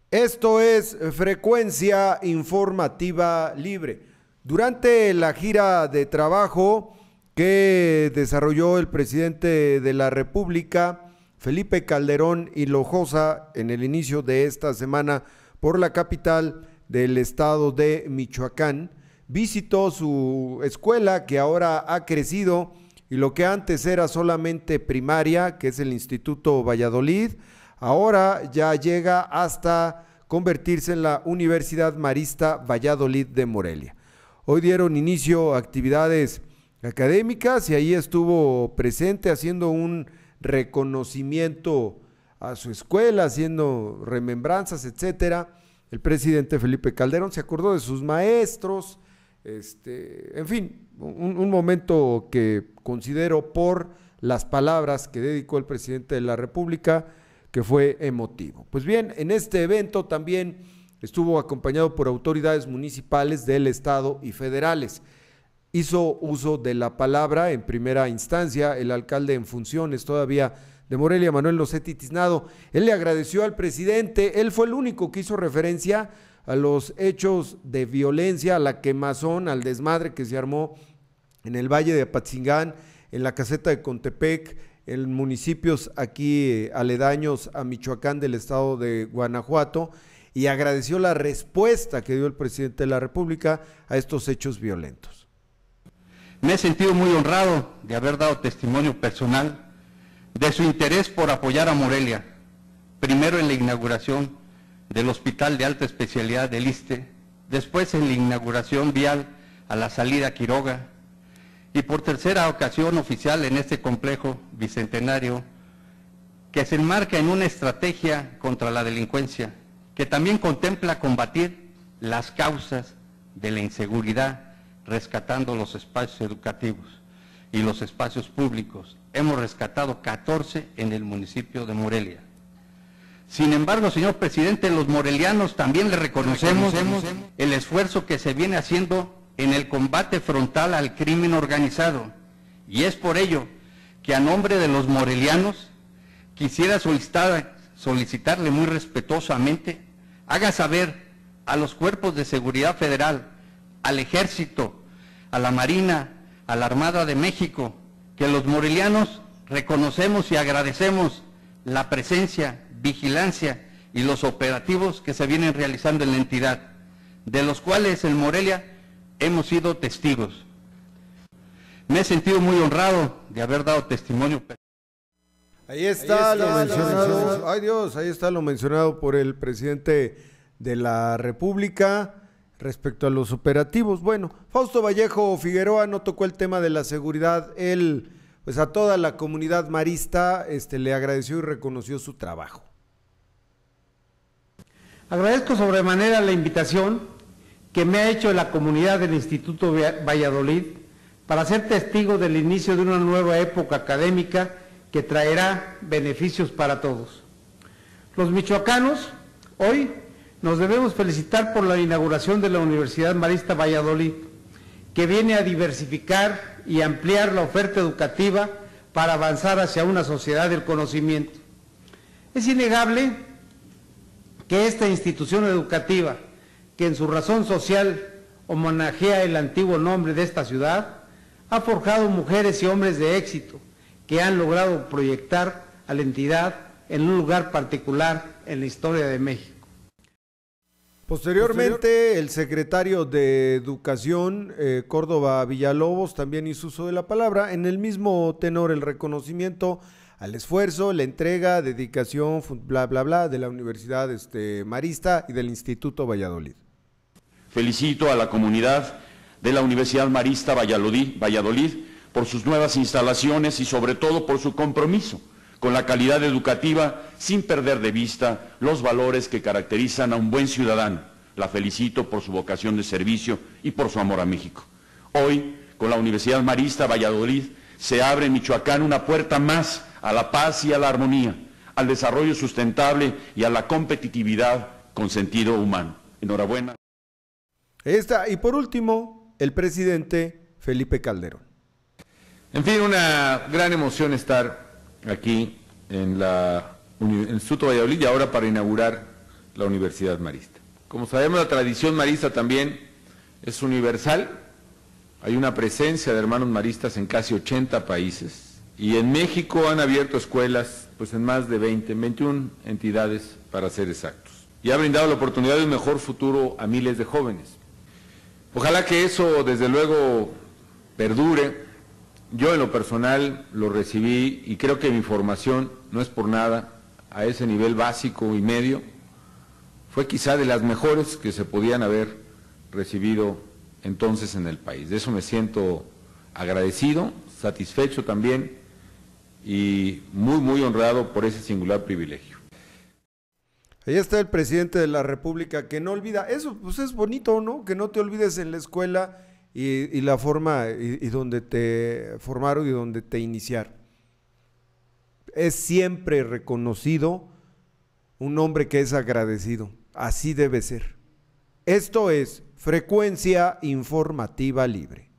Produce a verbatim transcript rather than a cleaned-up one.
Esto es Frecuencia Informativa Libre. Durante la gira de trabajo que desarrolló el presidente de la República, Felipe Calderón Hinojosa, en el inicio de esta semana por la capital del estado de Michoacán, visitó su escuela que ahora ha crecido y lo que antes era solamente primaria, que es el Instituto Valladolid, ahora ya llega hasta convertirse en la Universidad Marista Valladolid de Morelia. Hoy dieron inicio a actividades académicas y ahí estuvo presente haciendo un reconocimiento a su escuela, haciendo remembranzas, etcétera. El presidente Felipe Calderón se acordó de sus maestros, este, en fin, un, un momento que considero por las palabras que dedicó el presidente de la República, que fue emotivo. Pues bien, en este evento también estuvo acompañado por autoridades municipales del estado y federales. Hizo uso de la palabra en primera instancia el alcalde en funciones todavía de Morelia, Manuel Losetti Tiznado. Él le agradeció al presidente, él fue el único que hizo referencia a los hechos de violencia, a la quemazón, al desmadre que se armó en el Valle de Apatzingán, en la caseta de Contepec, en municipios aquí eh, aledaños a Michoacán del estado de Guanajuato, y agradeció la respuesta que dio el presidente de la República a estos hechos violentos. Me he sentido muy honrado de haber dado testimonio personal de su interés por apoyar a Morelia, primero en la inauguración del Hospital de Alta Especialidad del ISSSTE, después en la inauguración vial a la salida a Quiroga, y por tercera ocasión oficial en este complejo bicentenario que se enmarca en una estrategia contra la delincuencia, que también contempla combatir las causas de la inseguridad, rescatando los espacios educativos y los espacios públicos. Hemos rescatado catorce en el municipio de Morelia. Sin embargo, señor presidente, los morelianos también le reconocemos el esfuerzo que se viene haciendo en el combate frontal al crimen organizado, y es por ello que a nombre de los morelianos quisiera solicitar, solicitarle muy respetuosamente haga saber a los cuerpos de seguridad federal, al Ejército, a la Marina, a la Armada de México, que los morelianos reconocemos y agradecemos la presencia, vigilancia y los operativos que se vienen realizando en la entidad, de los cuales en Morelia hemos sido testigos. Me he sentido muy honrado de haber dado testimonio. Ahí está, ahí está lo mencionado, ay Dios, ahí está lo mencionado por el presidente de la República respecto a los operativos. Bueno, Fausto Vallejo Figueroa no tocó el tema de la seguridad, él pues a toda la comunidad marista este, le agradeció y reconoció su trabajo. Agradezco sobremanera la invitación que me ha hecho la comunidad del Instituto Valladolid para ser testigo del inicio de una nueva época académica que traerá beneficios para todos. Los michoacanos hoy nos debemos felicitar por la inauguración de la Universidad Marista Valladolid, que viene a diversificar y ampliar la oferta educativa para avanzar hacia una sociedad del conocimiento. Es innegable que esta institución educativa, que en su razón social homenajea el antiguo nombre de esta ciudad, ha forjado mujeres y hombres de éxito que han logrado proyectar a la entidad en un lugar particular en la historia de México. Posteriormente, el secretario de Educación, eh, Córdoba Villalobos, también hizo uso de la palabra, en el mismo tenor el reconocimiento al esfuerzo, la entrega, dedicación, bla, bla, bla, de la Universidad este, Marista y del Instituto Valladolid. Felicito a la comunidad de la Universidad Marista Valladolid, Valladolid por sus nuevas instalaciones y sobre todo por su compromiso con la calidad educativa sin perder de vista los valores que caracterizan a un buen ciudadano. La felicito por su vocación de servicio y por su amor a México. Hoy, con la Universidad Marista Valladolid, se abre en Michoacán una puerta más a la paz y a la armonía, al desarrollo sustentable y a la competitividad con sentido humano. Enhorabuena. Esta, y por último, el presidente Felipe Calderón. En fin, una gran emoción estar aquí en la en el Instituto Valladolid y ahora para inaugurar la Universidad Marista. Como sabemos, la tradición marista también es universal. Hay una presencia de hermanos maristas en casi ochenta países y en México han abierto escuelas pues en más de veinte, en veintiuna entidades para ser exactos, y ha brindado la oportunidad de un mejor futuro a miles de jóvenes. Ojalá que eso desde luego perdure. Yo en lo personal lo recibí y creo que mi formación no es por nada a ese nivel básico y medio, fue quizá de las mejores que se podían haber recibido entonces en el país. De eso me siento agradecido, satisfecho también y muy, muy honrado por ese singular privilegio. Ahí está el presidente de la República que no olvida, eso pues es bonito, ¿no? Que no te olvides en la escuela y, y la forma y, y donde te formaron y donde te iniciaron. Es siempre reconocido un hombre que es agradecido, así debe ser. Esto es Frecuencia Informativa Libre.